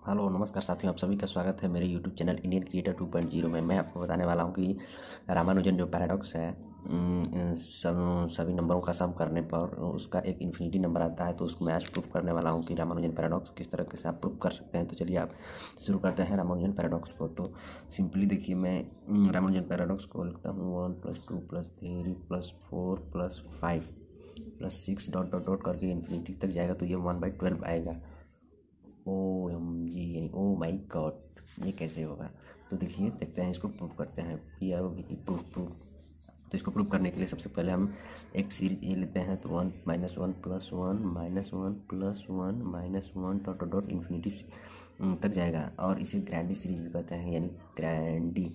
Hello नमस्कार साथियों, आप सभी का स्वागत है मेरे यूट्यूब चैनल इंडियन क्रिएटर 2.0 में। मैं आपको बताने वाला हूं कि रामानुजन जो पैराडॉक्स है, सभी नंबरों का सम करने पर उसका एक इन्फिनिटी नंबर आता है। तो उसको मैं आज प्रूफ करने वाला हूं कि रामानुजन पैराडॉक्स किस तरह से आप प्रूफ कर सकते हैं। तो चलिए आप शुरू करते हैं रामानुजन पैराडॉक्स को। तो सिंपली देखिए, मैं रामानुजन पैराडॉक्स को लिखता हूँ 1 + 2 + 3 + 4 + 5 + 6 डॉट डॉट डॉट करके इन्फिनिटी तक जाएगा। तो ये 1/12 आएगा। OMG, ओ माई गॉड, ये कैसे होगा? तो देखिए, देखते हैं, इसको प्रूव करते हैं। प्रूफ। तो इसको प्रूव करने के लिए सबसे पहले हम एक सीरीज ए लेते हैं। तो 1 - 1 + 1 - 1 + 1 - 1 डॉट डॉट डॉट इन्फिनिटी तक जाएगा। और इसे ग्रैंडी सीरीज भी कहते हैं, यानी ग्रैंडी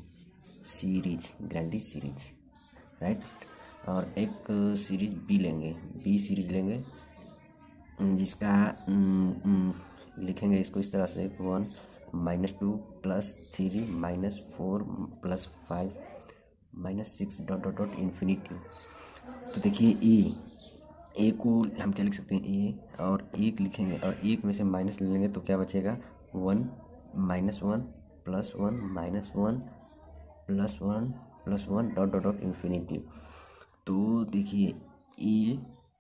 सीरीज, राइट। और एक सीरीज बी सीरीज लेंगे, जिसका लिखेंगे इसको इस तरह से 1 - 2 + 3 - 4 + 5 - 6 डॉट डॉट डॉट इन्फिनिटी। तो देखिए, ए को हम क्या लिख सकते हैं, ए और एक लिखेंगे और एक में से माइनस ले लेंगे तो क्या बचेगा 1 - 1 + 1 - 1 + 1 + 1 डॉट डॉट डॉट इन्फिनिटी। तो देखिए, ए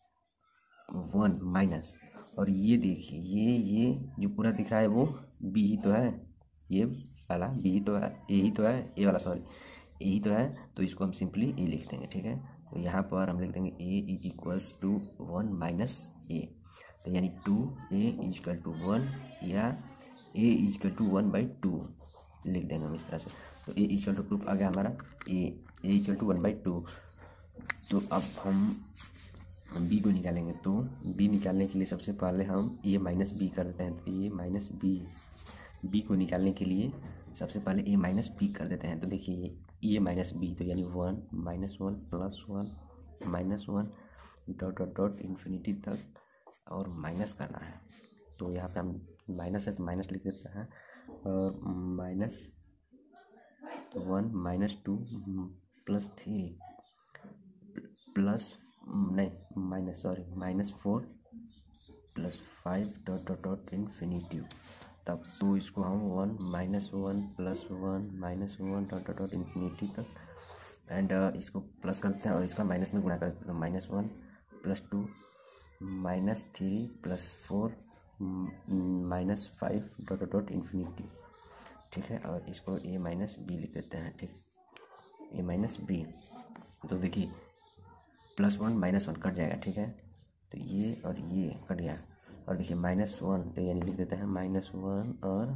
1 माइनस, और ये देखिए, ये जो पूरा दिख रहा है वो बी ही तो है। ये वाला बी ही तो है, ए ही तो है, ए वाला सॉरी ए ही तो है। तो इसको हम सिंपली ए लिख देंगे, ठीक है। तो यहाँ पर हम लिख देंगे ए = 1 - ए। तो यानी 2a = 1 या a = 1/2 लिख देंगे हम इस तरह से। तो a = 2 आ गया हमारा, a = 1/2। तो अब हम बी को निकालेंगे। तो बी निकालने के लिए सबसे पहले हम a - b कर देते हैं। तो a - b को निकालने के लिए सबसे पहले a - b कर देते हैं। तो देखिए, a - b, तो यानी 1 - 1 + 1 - 1 डॉट डॉट डॉट इन्फिनिटी तक और माइनस करना है। तो यहाँ पे हम माइनस है तो माइनस लिख देते हैं, और -1 - 2 + 3 प्लस नहीं minus sorry -4 + 5 dot dot dot infinity तब। तो इसको हम 1 - 1 + 1 - 1 डॉट डॉट डॉट इन्फिनिटी तक, एंड इसको प्लस करते हैं और इसका माइनस में गुणा करते हैं। तो -1 + 2 - 3 + 4 - 5 डॉट डॉट डॉट इन्फिनिटी, ठीक है। और इसको a - b लिख देते हैं, ठीक, a - b। तो देखिए, +1 - 1 कट जाएगा, ठीक है। तो ये और ये कट गया, और देखिए -1, तो यानी लिख देते हैं -1 और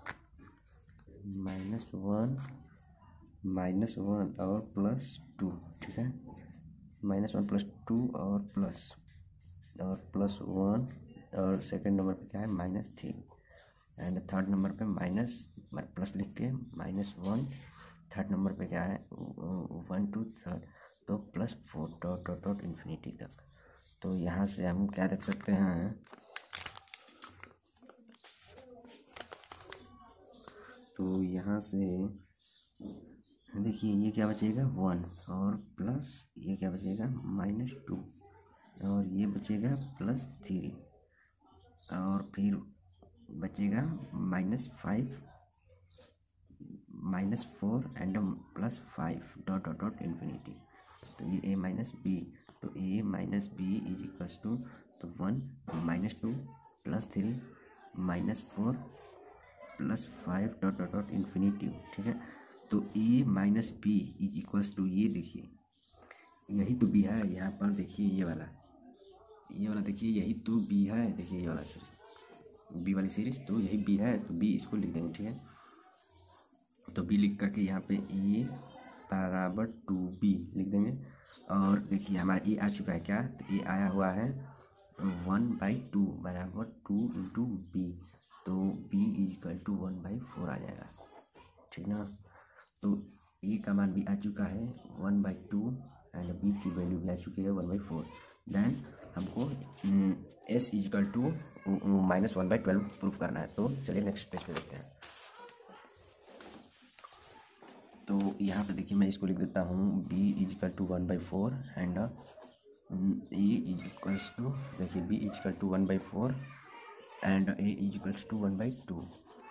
+2, ठीक है। -1 + 2 और +1, और सेकंड नंबर पे क्या है -3, एंड थर्ड नंबर पे माइनस प्लस लिख के -1, थर्ड नंबर पे क्या है 1 2 3, तो +4 डॉट डॉट डॉट इन्फिनिटी तक। तो यहाँ से हम क्या देख सकते हैं, तो यहाँ से देखिए, ये क्या बचेगा 1, और प्लस ये क्या बचेगा -2, और ये बचेगा +3, और फिर बचेगा -5 -4 and +5 dot dot dot infinity. तो ये a - b, तो a - b = तो 1 - 2 + 3 - 4 + 5 डॉट डॉट डॉट इन्फिनिटी, ठीक है। तो a - b = ये देखिए, यही तो b है। यहाँ पर देखिए, ये वाला देखिए, यही तो b है। देखिए, ये वाला सीरीज, b वाली सीरीज, तो यही b है। तो b इसको लिख देंगे, ठीक है। तो b लिख करके यहाँ पे a = 2b लिख देंगे। और देखिए, हमारा a आ चुका है, क्या? तो a आया हुआ है 1/2 = 2 × b। तो b = 1/4 आ जाएगा, ठीक ना। तो a का मान भी आ चुका है 1/2, एंड b की वैल्यू भी आ चुकी है 1/4। देन हमको s = -1/12 प्रूफ करना है। तो चलिए नेक्स्ट पेज पे देखते हैं। तो यहाँ पे देखिए, मैं इसको लिख देता हूँ b = 1/4, एंड देखिए b = 1/4 एंड a = 1/2।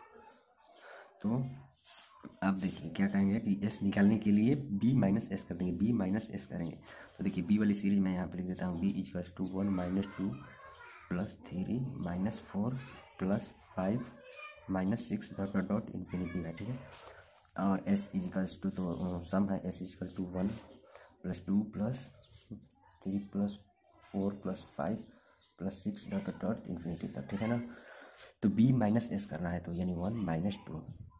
तो अब देखिए क्या करेंगे कि एस निकालने के लिए बी माइनस एस कर देंगे, बी माइनस एस करेंगे। तो देखिए बी वाली सीरीज मैं यहाँ पे लिख देता हूँ, B equals to 1 minus 2 plus 3 minus 4 plus 5 minus 6 dot dot dot infinity है, ठीक है। और एस इक्वल्स टू तो सम है, S equal to 1 plus 2 plus 3 plus 4 plus 5 plus 6 dot dot infinity तक, ठीक है ना। तो बी माइनस एस करना है, तो यानी 1 माइनस 2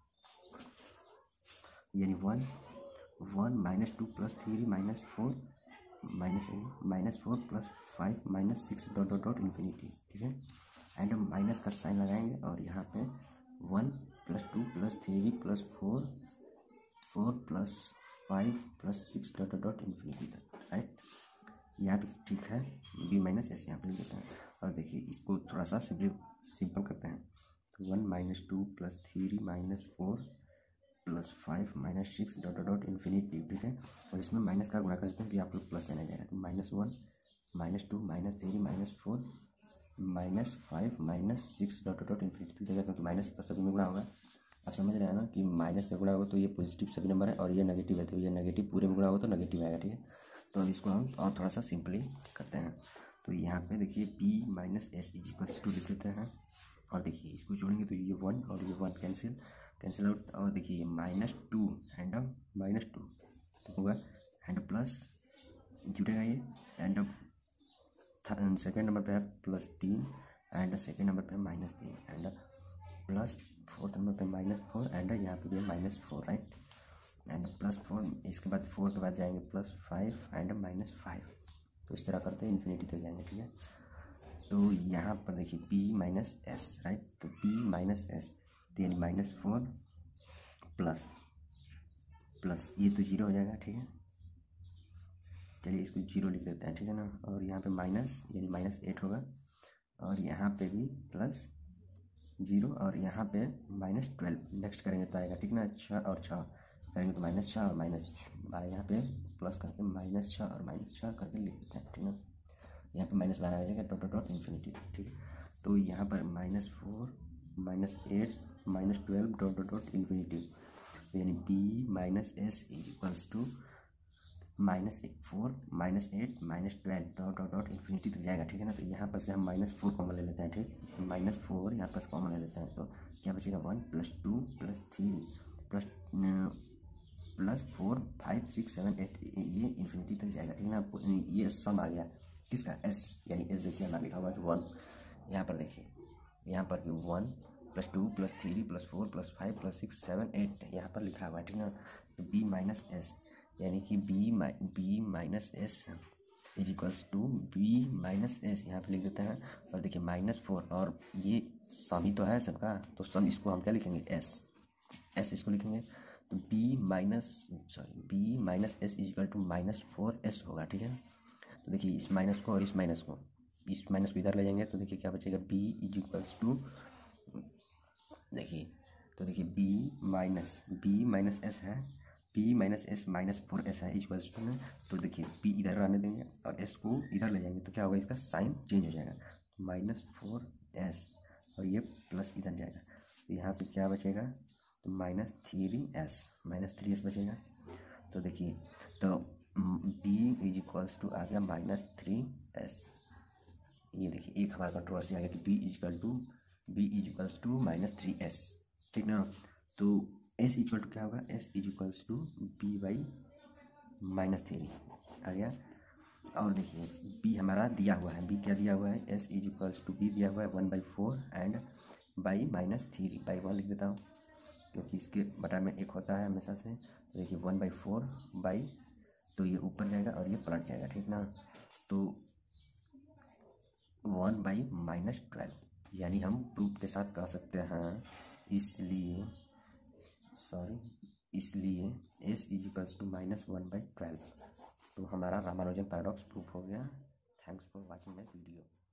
यानी 1 minus 2 plus 3 minus 4 minus 4 plus 5 minus 6 dot dot dot infinity, ठीक है। एंड हम माइनस का साइन लगाएंगे और यहाँ पे 1 plus 2 plus 3 plus 4 plus 5 plus 6 dot dot dot infinity तक, राइट। यहाँ तो ठीक है, बी माइनस एस यहाँ पे लिख देते हैं। और देखिए इसको थोड़ा सा सिंपल करते हैं, तो 1 minus 2 plus 3 minus 4 plus 5 minus 6 dot dot infinity, ठीक है। और इसमें माइनस का गुणा करते हैं कि आप लोग प्लस लेना जाएगा, तो -1 -2 -3 -4 -5 -6 डॉट डॉट इन्फिनिटी तक जाएगा, क्योंकि माइनस का सभी में गुणा होगा। आप समझ रहे हैं ना कि माइनस का गुणा होगा तो ये पॉजिटिव सभी नंबर है, और ये नेगेटिव है तो ये नेगेटिव पूरे में गुणा होगा तो नेगेटिव आएगा, ठीक है। तो अब इसको हम और थोड़ा सा सिंपली करते हैं। तो यहाँ पे देखिए B minus S equals to लिख देते हैं, और देखिए इसको जोड़ेंगे तो ये 1 और ये 1 कैंसिल आउट, और देखिए -2 एंड -2 होगा, एंड प्लस जुड़ेगा ये, एंड सेकेंड नंबर पे है +3 एंड सेकेंड नंबर पे है -3 एंड प्लस फोर्थ नंबर पे -4 एंड यहाँ पे भी है -4, राइट। एंड +4 इसके बाद 4 के बाद जाएंगे +5 एंड -5, तो इस तरह करते हैं इन्फिनिटी तक जाएंगे, ठीक है। तो यहाँ पर देखिए b माइनस एस, राइट, तो b माइनस एस यानी -4 प्लस ये तो 0 हो जाएगा, ठीक है। चलिए इसको 0 लिख देते हैं, ठीक है ना। और यहाँ पे माइनस यानी -8 होगा, और यहाँ पे भी +0 और यहाँ पे -12 नेक्स्ट करेंगे तो आएगा, ठीक ना। 6 और 6 करेंगे तो -6 और -12, यहाँ पे प्लस करके -6 और -6 करके लिख देते हैं, ठीक ना। यहाँ पे -12 आ जाएगा डॉट डॉट इन्फिनिटी, ठीक है। तो यहाँ पर -4 -8 -12 डॉट डॉट डॉट इन्फिनिटी, यानी b minus S equals to -4 -8 -12 dot dot dot infinity तक जाएगा, ठीक है ना। तो यहाँ पर से हम -4 कॉमन ले लेते हैं, ठीक, -4 यहाँ पर कॉमन ले लेते हैं, तो क्या बचेगा 1 + 2 + 3 +4 5 6 7 8, ये इन्फिनिटी तक जाएगा, ठीक है ना। ये सम आ गया किसका, एस, यानी एस देखिए हमारा लिखा हुआ है 1, यहाँ पर देखिए यहाँ पर भी 1 + 2 + 3 + 4 + 5 + 6 7 8 यहाँ पर लिखा हुआ है, ठीक है ना। तो b माइनस एस यानी कि b minus S is equals to b minus S यहाँ पे लिख देते हैं। और देखिए -4 और ये सम ही तो है सबका, तो सम इसको हम क्या लिखेंगे, एस इसको लिखेंगे, तो b minus S is equal to -4s होगा, ठीक है। तो देखिए इस माइनस को और इस माइनस को इधर ले जाएंगे, तो देखिए क्या बचेगा, b इज इक्वल्स टू, देखिए तो देखिए b माइनस एस है, b माइनस एस -4s है इक्वल्स टू में। तो देखिए b इधर रहने देंगे और s को इधर ले जाएंगे, तो क्या होगा, इसका साइन चेंज हो जाएगा, -4s और ये प्लस इधर जाएगा, तो यहाँ पे क्या बचेगा, तो -3s बचेगा। तो देखिए तो b इज इक्वल्स टू आ गया -3s, ये देखिए एक हमारा कंट्रोवर्सी आ गया कि b is equals to -3s, ठीक ना। तो s इक्वल टू क्या होगा, s is equals to b/-3 आ गया। और देखिए b हमारा दिया हुआ है, b क्या दिया हुआ है, s is equals to b दिया हुआ है 1/4 एंड -3/1 लिख देता हूँ, क्योंकि इसके बटा में 1 होता है हमेशा से। तो देखिए 1/4 तो ये ऊपर जाएगा और ये पलट जाएगा, ठीक ना। तो 1/-12 यानी हम प्रूफ के साथ कह सकते हैं, इसलिए s इज इक्वल्स टू -1/12। तो हमारा रामानुजन पैराडॉक्स प्रूफ हो गया। Thanks for watching my video.